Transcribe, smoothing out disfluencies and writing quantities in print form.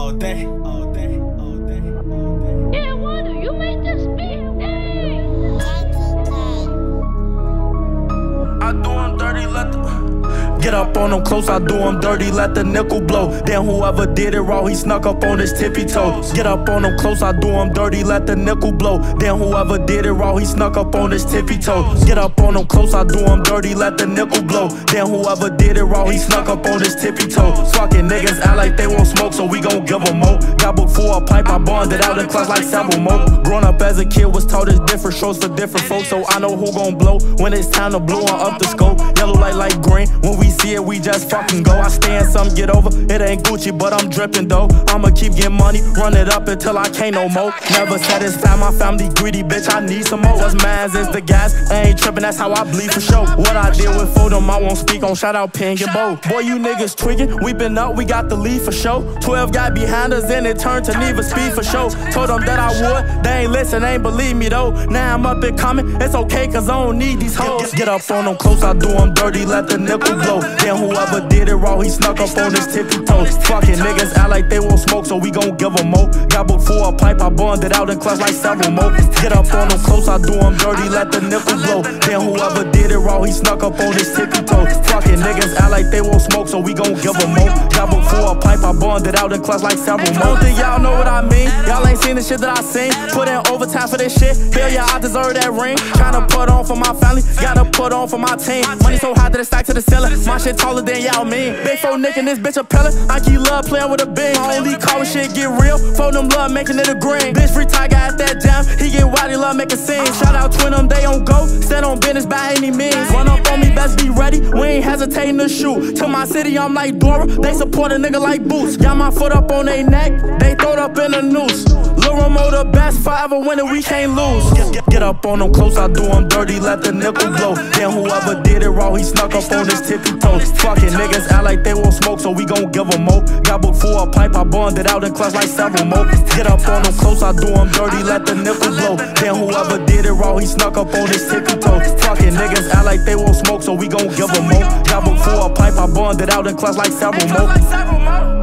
all day, all day, all day, all day. Yeah, Wonder, you made this beat. Dang. I do him dirty, let the get up on him close, I do him dirty, let the nickel blow. Then whoever did it raw, he snuck up on his tippy toes. Get up on him close, I do him dirty, let the nickel blow. Then whoever did it raw, he snuck up on his tippy toes. Get up on him close, I do him dirty, let the nickel blow. Then whoever did it raw, he snuck up on his tippy toes. Fucking niggas act like they won't smoke, so we gon' give them more. Got booked for a pipe, I bonded out in class like several more. Growing up as a kid was taught as different shows for different folks, so I know who gon' blow when it's time to blow on up the scope. Yellow light green, when we see it, we just fucking go. I stay in some, get over, it ain't Gucci, but I'm dripping though. I'ma keep getting money, run it up until I can't no more. Never satisfied, my family greedy, bitch, I need some more. What's mine is the gas, I ain't tripping, that's how I bleed for sure. What I did with Fodem, I won't speak on, shout out Ping and Bo. Boy, you niggas tweaking, we been up, we got the lead for show. 12 got behind us and it turned to need for speed for show. Told them that I would, they ain't listen, ain't believe me though. Now I'm up and coming, it's okay cause I don't need these hoes. Get up on them close, I do them dirty, let the nickel blow. Then whoever did it raw, he snuck up on his tippy toes. Fucking niggas act like they won't smoke, so we gon' give them more. Got booked for a pipe, I bonded out in class like several more. Get up on them close, I do them dirty, let the nickel blow. Then whoever did it raw, he snuck up on his tippy toes. Fucking niggas act like they won't smoke, so we gon' give them more. Got booked for a pipe, I bonded out in class like several more. Don't think y'all know what I mean? Y'all ain't seen the shit that I seen. Put in overtime for this shit. Hell yeah, I deserve that ring. Tryna put on for my family, gotta put on for my team. Money so high that it stack to the ceiling. My shit taller than y'all mean. Big four Nick and this bitch a pellet. I keep love playing with a beam. I only call when shit get real. For them love making it a green. Bitch free Tiger at that jam. He get wild, he love making scenes. Shout out twin them, they on go. Stand on business by any means. Run up on me, best be ready. We ain't hesitating to shoot. To my city, I'm like Dora. They support a nigga like Boots. Got my foot up on they neck. They throw it up in a noose. Lil Romo the best, forever winning, we can't lose. Get up on them close, I do them dirty, let the nickel blow. Then whoever did it raw, he snuck up on his tippy toes. Fucking niggas act like they won't smoke, so we gon' give them more. Got booked for a pipe, I bonded out in class like several more. Get up on them close, I do them dirty, let the nickel blow. Then whoever did it raw, he snuck up on his tippy toes. Fucking niggas act like they won't smoke, so we gon' give them more. Got booked for a pipe, I bonded out in class like several more.